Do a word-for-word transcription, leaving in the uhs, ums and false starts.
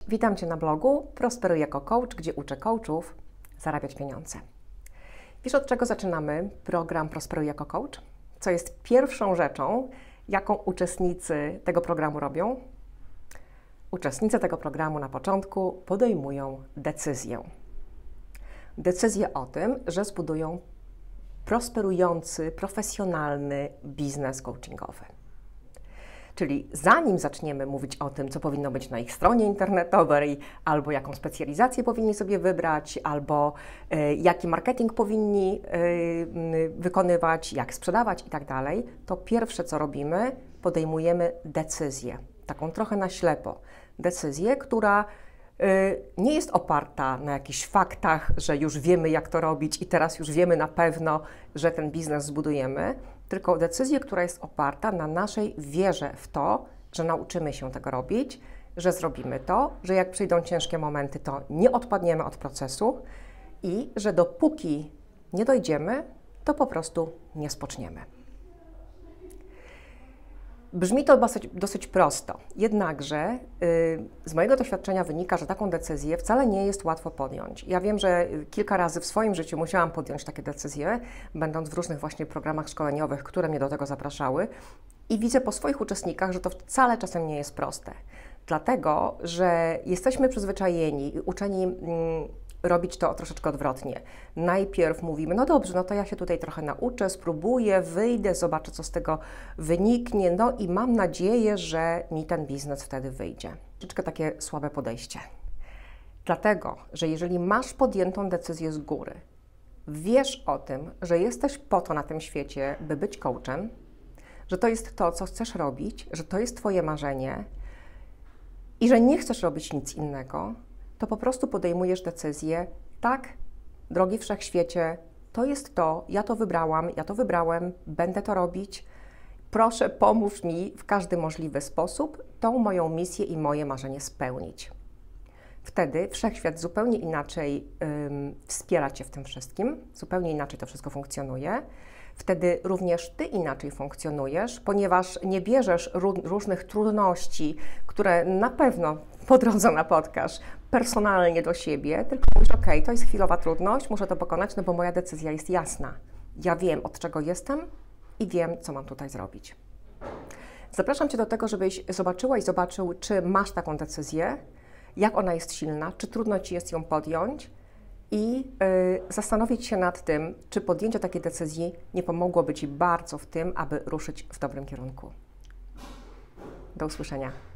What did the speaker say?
Witam Cię na blogu Prosperuj jako coach, gdzie uczę coachów zarabiać pieniądze. Wiesz, od czego zaczynamy program Prosperuj jako coach? Co jest pierwszą rzeczą, jaką uczestnicy tego programu robią? Uczestnicy tego programu na początku podejmują decyzję. Decyzję o tym, że zbudują prosperujący, profesjonalny biznes coachingowy. Czyli zanim zaczniemy mówić o tym, co powinno być na ich stronie internetowej, albo jaką specjalizację powinni sobie wybrać, albo y, jaki marketing powinni y, y, wykonywać, jak sprzedawać i tak dalej, to pierwsze, co robimy, podejmujemy decyzję, taką trochę na ślepo. Decyzję, która y, nie jest oparta na jakichś faktach, że już wiemy, jak to robić i teraz już wiemy na pewno, że ten biznes zbudujemy, tylko decyzję, która jest oparta na naszej wierze w to, że nauczymy się tego robić, że zrobimy to, że jak przyjdą ciężkie momenty, to nie odpadniemy od procesu i że dopóki nie dojdziemy, to po prostu nie spoczniemy. Brzmi to dosyć, dosyć prosto, jednakże yy, z mojego doświadczenia wynika, że taką decyzję wcale nie jest łatwo podjąć. Ja wiem, że kilka razy w swoim życiu musiałam podjąć takie decyzje, będąc w różnych właśnie programach szkoleniowych, które mnie do tego zapraszały i widzę po swoich uczestnikach, że to wcale czasem nie jest proste. Dlatego, że jesteśmy przyzwyczajeni i uczeni mm, robić to troszeczkę odwrotnie. Najpierw mówimy, no dobrze, no to ja się tutaj trochę nauczę, spróbuję, wyjdę, zobaczę, co z tego wyniknie, no i mam nadzieję, że mi ten biznes wtedy wyjdzie. Troszeczkę takie słabe podejście. Dlatego, że jeżeli masz podjętą decyzję z góry, wiesz o tym, że jesteś po to na tym świecie, by być coachem, że to jest to, co chcesz robić, że to jest Twoje marzenie i że nie chcesz robić nic innego, to po prostu podejmujesz decyzję, tak, drogi wszechświecie, to jest to, ja to wybrałam, ja to wybrałem, będę to robić, proszę pomóż mi w każdy możliwy sposób tą moją misję i moje marzenie spełnić. Wtedy wszechświat zupełnie inaczej ym, wspiera Cię w tym wszystkim, zupełnie inaczej to wszystko funkcjonuje. Wtedy również Ty inaczej funkcjonujesz, ponieważ nie bierzesz różnych trudności, które na pewno po drodze napotkasz personalnie do siebie, tylko mówisz, ok, to jest chwilowa trudność, muszę to pokonać, no bo moja decyzja jest jasna. Ja wiem, od czego jestem i wiem, co mam tutaj zrobić. Zapraszam Cię do tego, żebyś zobaczyła i zobaczył, czy masz taką decyzję, jak ona jest silna, czy trudno Ci jest ją podjąć, i y, zastanowić się nad tym, czy podjęcie takiej decyzji nie pomogłoby Ci bardzo w tym, aby ruszyć w dobrym kierunku. Do usłyszenia.